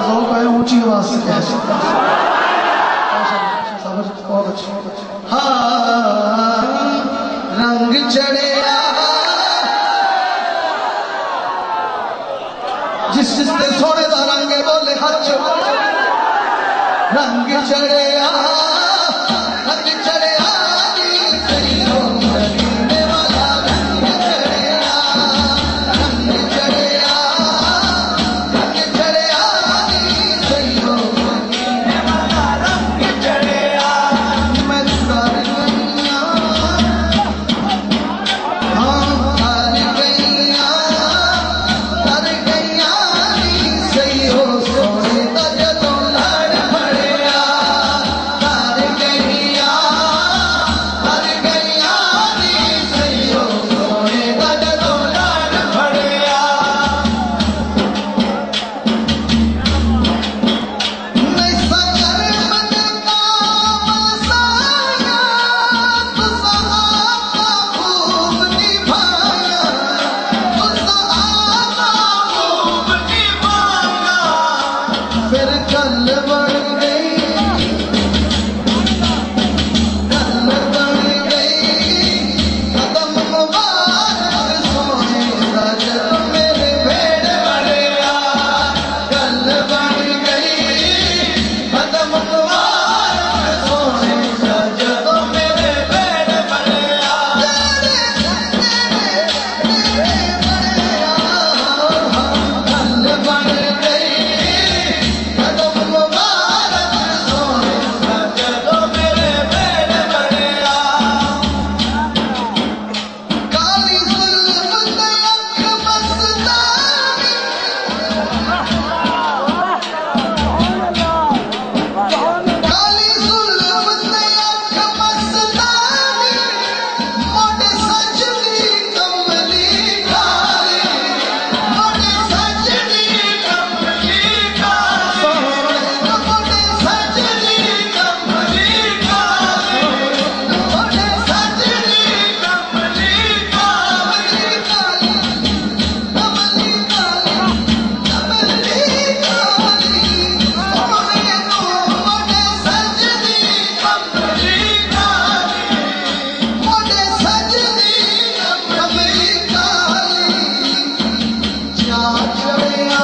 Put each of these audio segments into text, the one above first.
जोर का है, ऊंची आवाज से कह सकता बहुत अच्छा। हाँ रंग चढ़िया जिस जिसने सोने का रंग बोले हज रंग चढ़िया रंग चढ़िया सही हो मदीने वाला रंग चढ़िया रंग चढ़िया रंग चढ़िया सही हो मदीने वाला रंग चढ़िया मैं कर गईया हाँ कर गईया सही हो सोने का जदों लड़ पड़िया कर गईया सही हो सोने का जदों लड़ पड़िया नहीं सकर मन का मसाया तो सहाबा खूब निभाया तो सहाबा खूब निभाया फिर कल बढ़ गई कदम मुबारक सोने का जब मेरे भेड़ बढ़िया कल बढ़ गई कदम मुबारक सोने का जब मेरे भेड़ बढ़िया कल बढ़ गई कदम मुबारक सोने का जब मेरे भेड़ बढ़िया काली जुल्फ से अख मस्तानी काली जुल्फ से अख मस्तानी मोटे सजनी कमली काली मोटे सजनी कमली काली मोटे सजनी कमली काली मोटे सजनी कमली काली कमली काली मोटे सजनी कमली काली मोटे सजनी कमली काली जा चढ़िया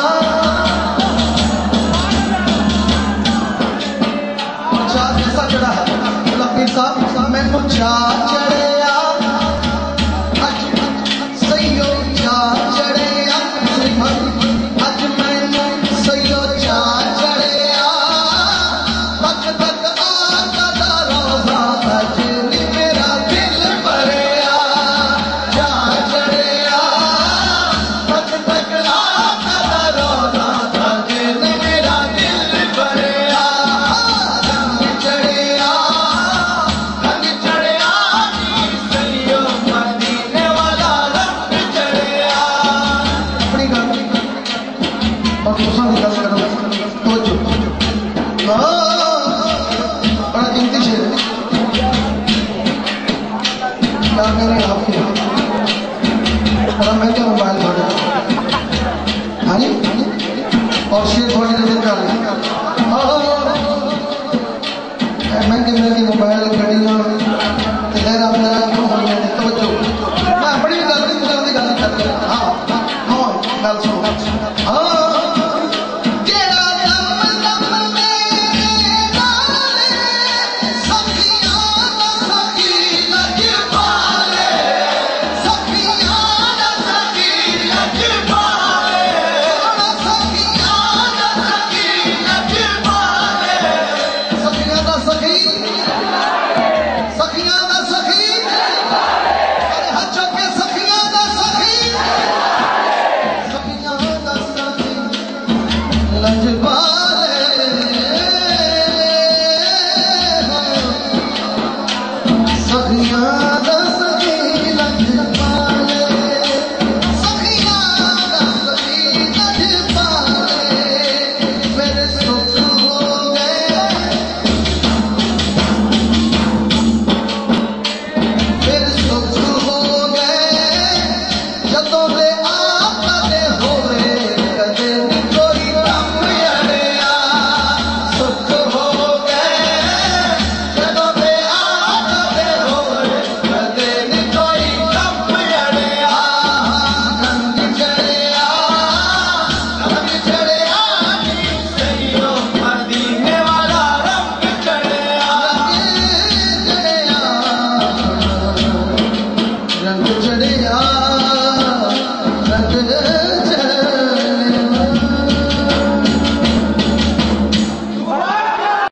चा कैसा चढ़ा है लकीर साहब मैं को चा चढ़िया अज सही हो चा चढ़िया अज मैनू सही हो चा चढ़िया तक तक आका दा रोज़ा अज नी मेरा दिल भरिया चा चढ़िया तक तक आका दा रोज़ा अज नी मेरा दिल भरिया रंग चढ़िया सही हो मदीने वाला रंग चढ़िया अपनी गल और तुसां दी गल करो तवज्जो बड़ा कीमती शेर है क्या मेरे आपके बड़ा महंगा मोबाइल थोड़े हाँ जी और शेर थोड़ी नजर कर लें महंगे महंगे मोबाइल घड़ियां लहरा फहरा क्यों हो गया तवज्जो मैं अपनी भी गलती की गल कर रहा हाँ हाँ गल सुनो हाँ जेड़ा दम दम मेरे नाले सखियां दा सखी लज पाले सखियां दा सखी लज पाले सखियां दा चढ़िया